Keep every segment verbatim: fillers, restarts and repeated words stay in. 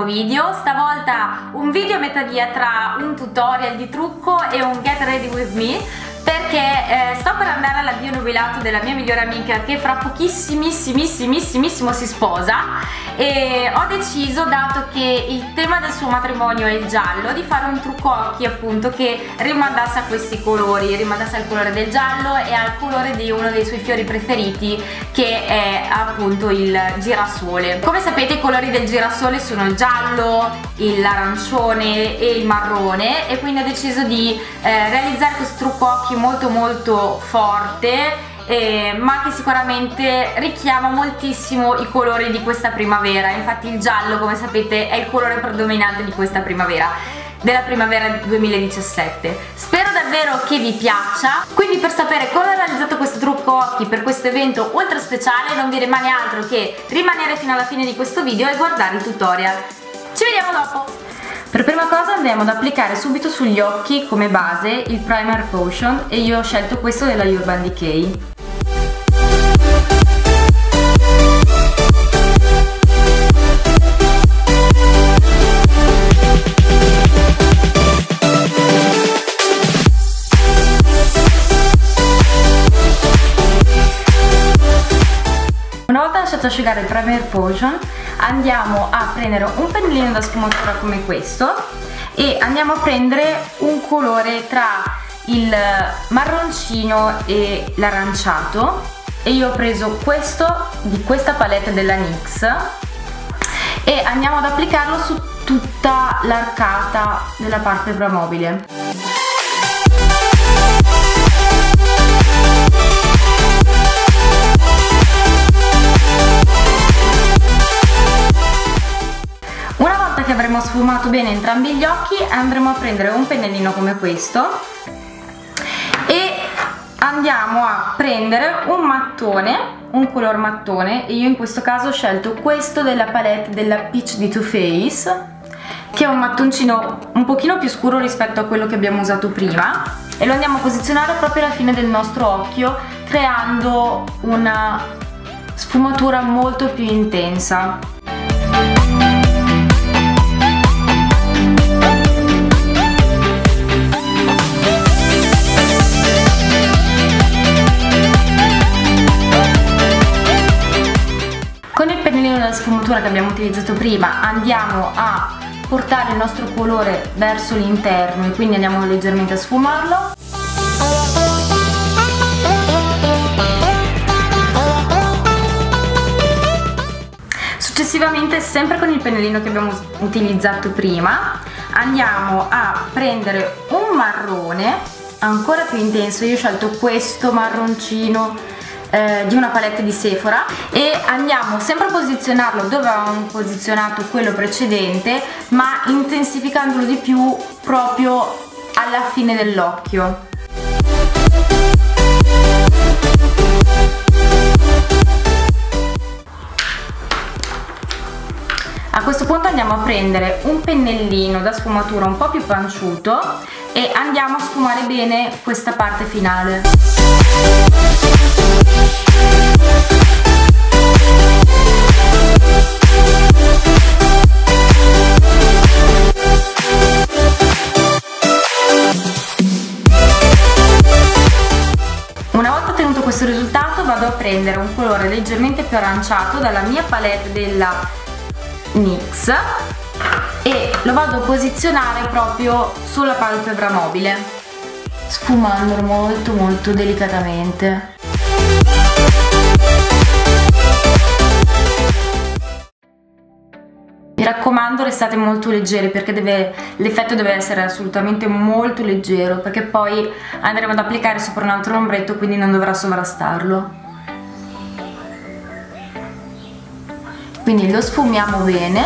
video. Stavolta un video a metà via tra un tutorial di trucco e un get ready with me, perché eh, sto per andare all'addio nubilato della mia migliore amica che fra pochissimissimissimo si sposa, e ho deciso, dato che il tema del suo matrimonio è il giallo, di fare un trucco occhi appunto che rimandasse a questi colori, rimandasse al colore del giallo e al colore di uno dei suoi fiori preferiti, che è appunto il girasole. Come sapete, i colori del girasole sono il giallo, l'arancione e il marrone, e quindi ho deciso di eh, realizzare questo trucco occhi molto molto forte, eh, ma che sicuramente richiama moltissimo i colori di questa primavera. Infatti il giallo, come sapete, è il colore predominante di questa primavera, della primavera duemiladiciassette. Spero davvero che vi piaccia. Quindi, per sapere come ho realizzato questo trucco occhi per questo evento ultra speciale, non vi rimane altro che rimanere fino alla fine di questo video e guardare il tutorial. Ci vediamo dopo! Per prima cosa andiamo ad applicare subito sugli occhi come base il Primer Potion, e io ho scelto questo della Urban Decay. Una volta lasciato asciugare il Primer Potion, andiamo a prendere un pennellino da sfumatura come questo e andiamo a prendere un colore tra il marroncino e l'aranciato, e io ho preso questo di questa palette della NYX e andiamo ad applicarlo su tutta l'arcata della palpebra mobile. Che avremo sfumato bene entrambi gli occhi, andremo a prendere un pennellino come questo e andiamo a prendere un mattone, un color mattone, e io in questo caso ho scelto questo della palette della Peach di Too Faced, che è un mattoncino un pochino più scuro rispetto a quello che abbiamo usato prima, e lo andiamo a posizionare proprio alla fine del nostro occhio, creando una sfumatura molto più intensa. La sfumatura che abbiamo utilizzato prima andiamo a portare il nostro colore verso l'interno, e quindi andiamo leggermente a sfumarlo. Successivamente, sempre con il pennellino che abbiamo utilizzato prima, andiamo a prendere un marrone ancora più intenso. Io ho scelto questo marroncino Eh, di una palette di Sephora, e andiamo sempre a posizionarlo dove avevamo posizionato quello precedente, ma intensificandolo di più proprio alla fine dell'occhio. A questo punto andiamo a prendere un pennellino da sfumatura un po' più panciuto e andiamo a sfumare bene questa parte finale. Una volta ottenuto questo risultato, vado a prendere un colore leggermente più aranciato dalla mia palette della NYX e lo vado a posizionare proprio sulla palpebra mobile, sfumandolo molto molto delicatamente. Mi raccomando, restate molto leggeri, perché l'effetto deve essere assolutamente molto leggero, perché poi andremo ad applicare sopra un altro ombretto, quindi non dovrà sovrastarlo. Quindi lo sfumiamo bene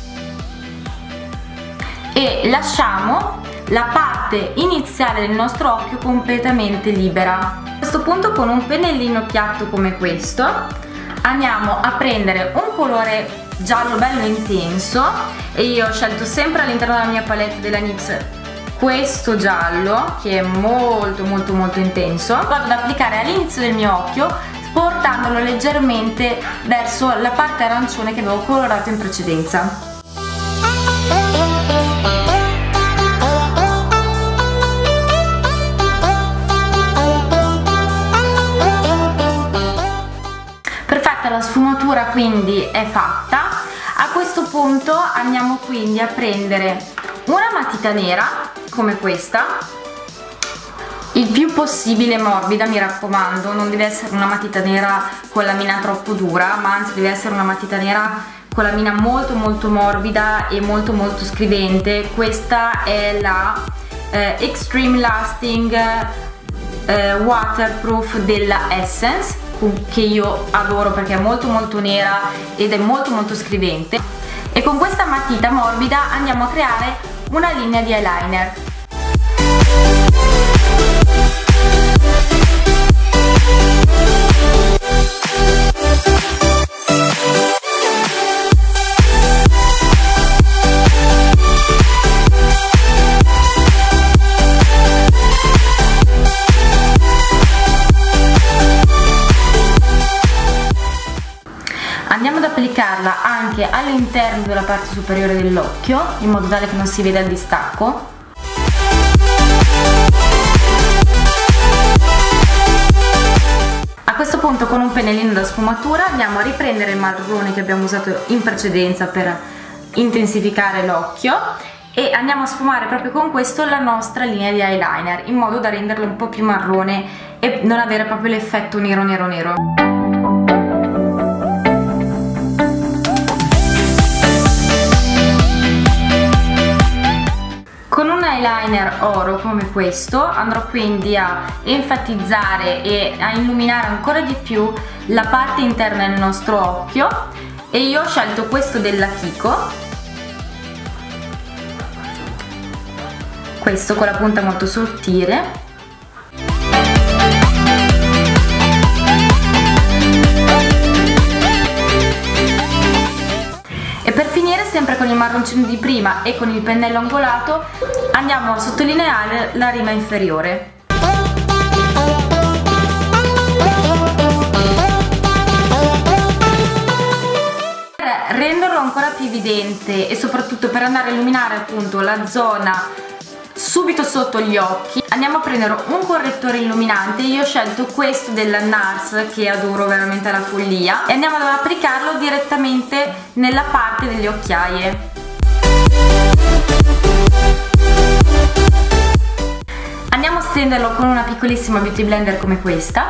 e lasciamo la parte iniziale del nostro occhio completamente libera. A questo punto, con un pennellino piatto come questo, andiamo a prendere un colore giallo bello intenso, e io ho scelto sempre all'interno della mia palette della NYX questo giallo che è molto molto molto intenso. Vado ad applicare all'inizio del mio occhio, portandolo leggermente verso la parte arancione che avevo colorato in precedenza. quindi è fatta. A questo punto andiamo quindi a prendere una matita nera come questa, il più possibile morbida, mi raccomando, non deve essere una matita nera con la mina troppo dura, ma anzi deve essere una matita nera con la mina molto molto morbida e molto molto scrivente. Questa è la eh, Extreme Lasting eh, Waterproof della Essence, che io adoro perché è molto molto nera ed è molto molto scrivente, e con questa matita morbida andiamo a creare una linea di eyeliner. Andiamo ad applicarla anche all'interno della parte superiore dell'occhio, in modo tale che non si veda il distacco. A questo punto, con un pennellino da sfumatura, andiamo a riprendere il marrone che abbiamo usato in precedenza per intensificare l'occhio e andiamo a sfumare proprio con questo la nostra linea di eyeliner, in modo da renderla un po' più marrone e non avere proprio l'effetto nero nero nero. Con un eyeliner oro come questo andrò quindi a enfatizzare e a illuminare ancora di più la parte interna del nostro occhio, e io ho scelto questo della Kiko, questo con la punta molto sottile. Sempre con il marroncino di prima e con il pennello angolato andiamo a sottolineare la rima inferiore. Per renderlo ancora più evidente e soprattutto per andare a illuminare appunto la zona subito sotto gli occhi, andiamo a prendere un correttore illuminante. Io ho scelto questo della Nars, che adoro veramente alla follia, e andiamo ad applicarlo direttamente nella parte delle occhiaie. Andiamo a stenderlo con una piccolissima beauty blender come questa.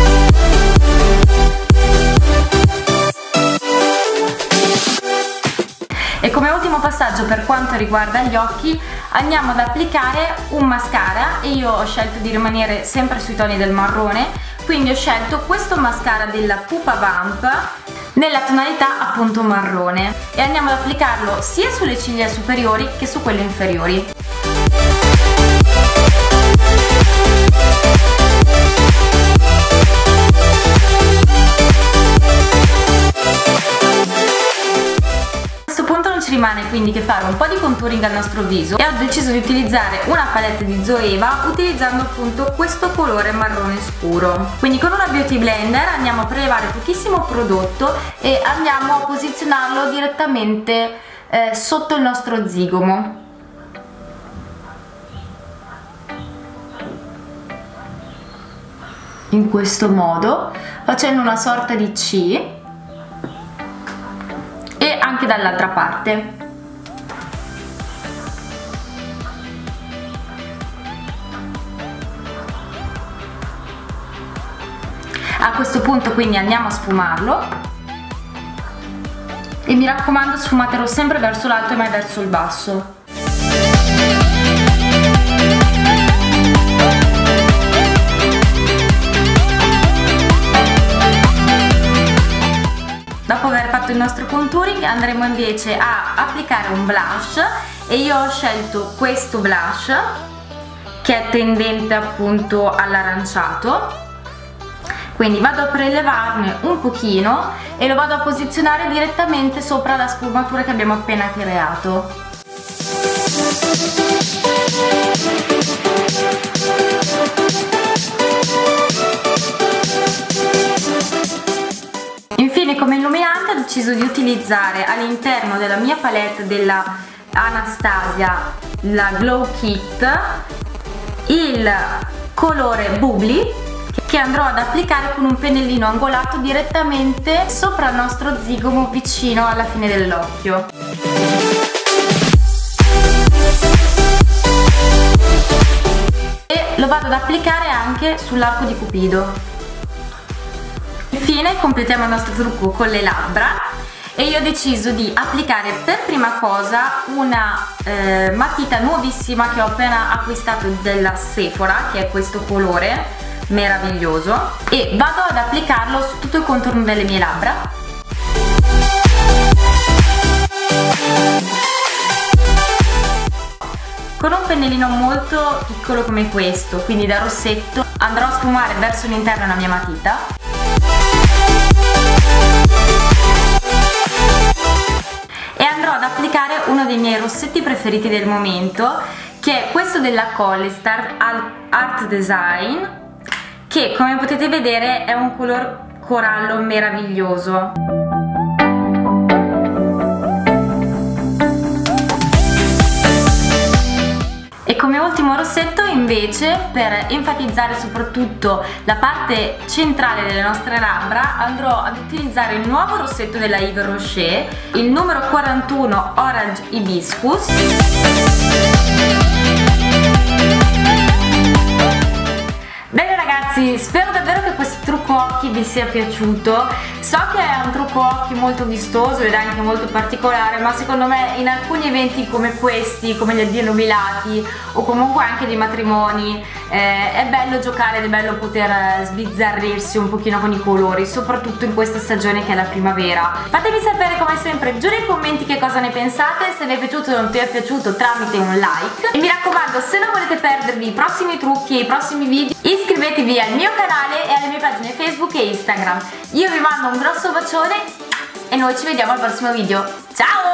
E come ultimo passaggio, per quanto riguarda gli occhi, andiamo ad applicare un mascara, e io ho scelto di rimanere sempre sui toni del marrone, quindi ho scelto questo mascara della Pupa Vamp nella tonalità appunto marrone, e andiamo ad applicarlo sia sulle ciglia superiori che su quelle inferiori. Rimane quindi che fare un po' di contouring al nostro viso, e ho deciso di utilizzare una palette di Zoeva utilizzando appunto questo colore marrone scuro. Quindi con una beauty blender andiamo a prelevare pochissimo prodotto e andiamo a posizionarlo direttamente eh, sotto il nostro zigomo. In questo modo, facendo una sorta di C, e anche dall'altra parte. A questo punto quindi andiamo a sfumarlo, e mi raccomando sfumatelo sempre verso l'alto e mai verso il basso. Dopo aver fatto il nostro contouring andremo invece a applicare un blush, e io ho scelto questo blush che è tendente appunto all'aranciato, quindi vado a prelevarne un pochino e lo vado a posizionare direttamente sopra la sfumatura che abbiamo appena creato. Infine, come illuminante ho deciso di utilizzare all'interno della mia palette della Anastasia, la Glow Kit, il colore Bubbly, che andrò ad applicare con un pennellino angolato direttamente sopra il nostro zigomo, vicino alla fine dell'occhio. E lo vado ad applicare anche sull'arco di Cupido. Infine completiamo il nostro trucco con le labbra e io ho deciso di applicare per prima cosa una eh, matita nuovissima che ho appena acquistato della Sephora, che è questo colore meraviglioso, e vado ad applicarlo su tutto il contorno delle mie labbra. Con un pennellino molto piccolo come questo, quindi da rossetto, andrò a sfumare verso l'interno la mia matita. E andrò ad applicare uno dei miei rossetti preferiti del momento, che è questo della Collistar Art Design, che come potete vedere è un color corallo meraviglioso. E come ultimo rossetto invece, per enfatizzare soprattutto la parte centrale delle nostre labbra, andrò ad utilizzare il nuovo rossetto della Yves Rocher, il numero quarantuno Orange Hibiscus. Bene ragazzi, spero davvero che questo trucco occhi vi sia piaciuto. So che è un trucco occhi molto vistoso ed anche molto particolare, ma secondo me in alcuni eventi come questi, come gli addii nubilati o comunque anche dei matrimoni, eh, è bello giocare ed è bello poter sbizzarrirsi un pochino con i colori, soprattutto in questa stagione che è la primavera. Fatemi sapere come sempre giù nei commenti che cosa ne pensate, se vi è piaciuto o non vi è piaciuto, tramite un like. E mi raccomando, se non volete perdervi i prossimi trucchi e i prossimi video, iscrivetevi al mio canale e alle mie pagine Facebook e Instagram. Io vi mando un grosso bacione e noi ci vediamo al prossimo video. Ciao!